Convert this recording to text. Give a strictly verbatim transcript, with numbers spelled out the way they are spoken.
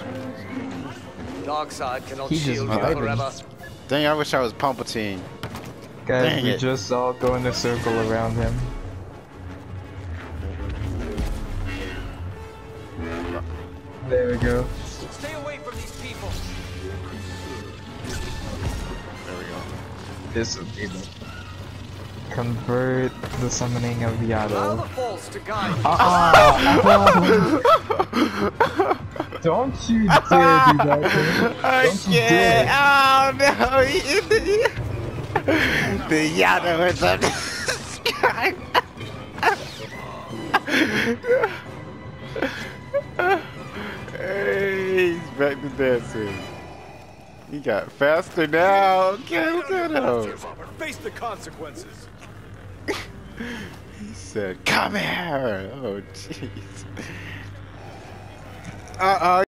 Dark side cannot He's just shield you vibing. forever. Dang, I wish I was Palpatine. Guys, Dang we it. just all go in a circle around him. There we go. Stay away from these people. There we go. This would be the convert the summoning of Allow the Yado. false to guide. Ah! Don't you dare do that! I Don't you can't. dare! Oh no! The Yado is up the sky. Hey, he's back to dancing. He got faster now. Okay, look at him. Face the consequences. He said, "Come here." Oh, jeez. Uh oh.